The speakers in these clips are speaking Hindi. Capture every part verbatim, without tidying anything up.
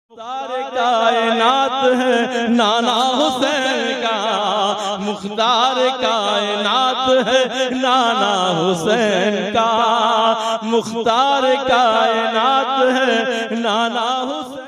मुख्तार कायनात है नाना हुसैन का, मुख्तार कायनात है नाना हुसैन का, मुख्तार कायनात है नाना हुसैन।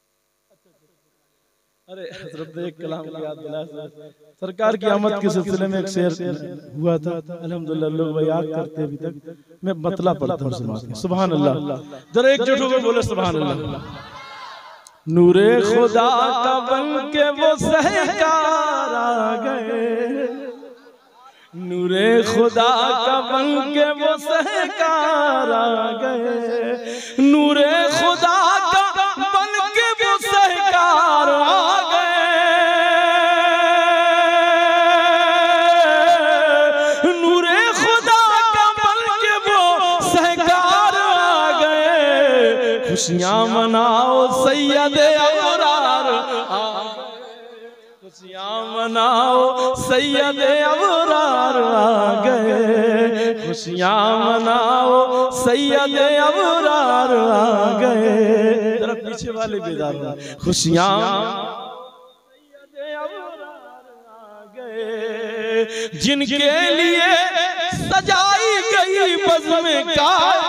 अरे हज़रत एक कलाम की याद दिला सरकार की आमद के सिलसिले में एक शेर हुआ था, अल्हम्दुलिल्लाह लोग याद करते अभी तक। मैं बतला पढ़ता हूँ। सुभान अल्लाह, जरा एकजुट होकर बोले सुभान अल्लाह। नूरे खुदा का बन के वो सहकार आ गए, नूरे खुदा का बन के वो सहकार आ गए, नूरे खुदा का बन के वो सहकार आ गए, नूरे खुदा का बन के वो सहकार आ गए। खुशियां मनाओ सैयद अबरार, खुशियां मनाओ सैयद अबरार आ गए, खुशियां मनाओ सैयद अबरार आ गए। जरा पीछे वाले बेदार हो, खुशियां सैयद अबरार आ गए, जिनके लिए सजाई गई बज़्म का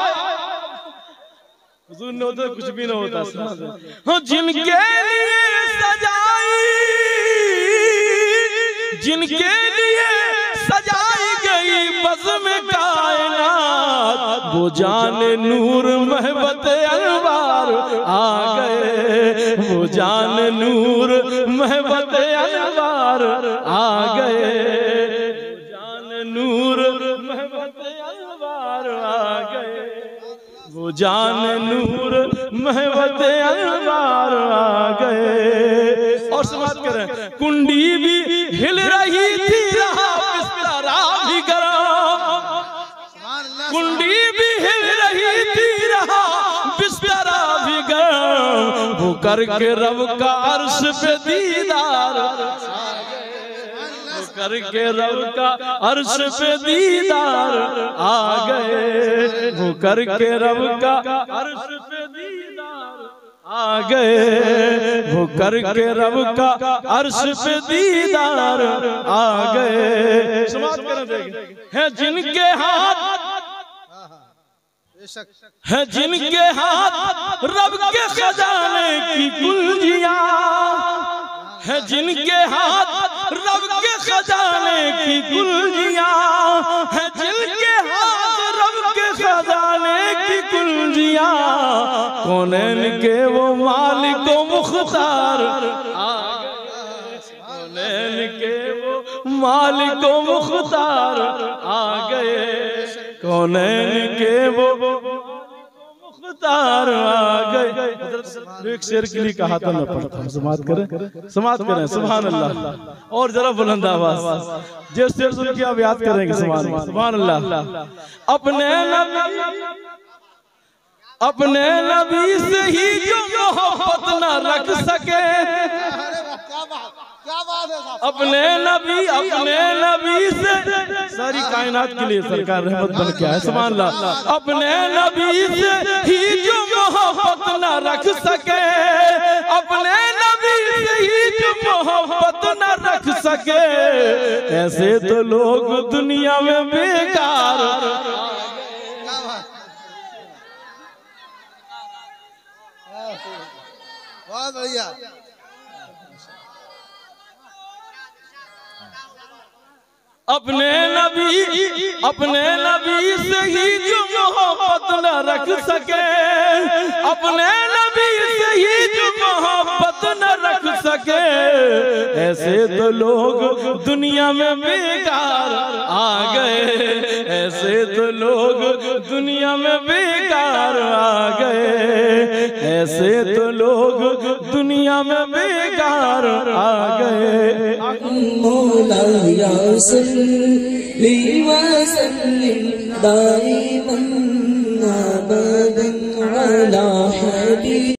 न होता कुछ भी ना होता, हाँ जिनके लिए सजाई, जिनके लिए सजाई गई बज़्म कायनात, वो जाने नूर महबत अनवार आ गए, वो जान नूर महबत अनवार आ गए, जान नूर महबत अनवार आ गए, वो जान नूर महबत अनवार आ गए। और समाप्त करें, कुंडी भी हिल रही थी रहा बिस्तरा भी गरम, कुंडी भी हिल रही थी रहा बिस्तरा भी गरम, वो करके रब का अर्श पे दीदार, करके रब का अर्श पे दीदार आ गए, वो करके रब का अर्श पे दीदार आ गए, वो करके रब का अर्श पे दीदार आ गए। समाप्त कर देंगे। है जिनके हाथ, है जिनके हाथ रब के खजाने की कुंजियां, है जिनके हाथ रब के खजाने की कुंजियां, है जिनके हाथ रब के खजाने की कुंजियां, कौनैन के वो मालिक व मुख्तार आ गए, कौनैन के वो मालिक व मुख्तार आ गए, कौनैन के वो मुख्तार आ गए। एक शेर के लिए कहा था मैं पढ़ता हूँ, समाप्त करें, समाप्त करें। सुभान अल्लाह। और जरा बुलंद आवाज, जो शेर सुन के आप याद करेंगे सुभान सुभान अल्लाह। अपने नबी, अपने नबी से ही जो मोहब्बत न रख सके, अपने नबी, अपने नबी से सारी कायनात के लिए सरकार रहमत बन के आए। सुभान अल्लाह। अपने नबी से ही जो मोहब्बत न रख सके, अपने नबी से ही जो मोहब्बत न रख सके, ऐसे तो लोग दुनिया में बेकार। बहुत बढ़िया। अपने नबी, अपने नबी से ही जो मोहब्बत न रख सके, अपने नबी से ही जो मोहब्बत न रख सके, ऐसे तो लोग दुनिया में बेकार आ गए, ऐसे तो लोग दुनिया में बेकार आ गए, ऐसे तो लोग दुनिया में बेकार आ गए। मौला सल्ली व सल्लिम दाइमन अबदन अला हबीब।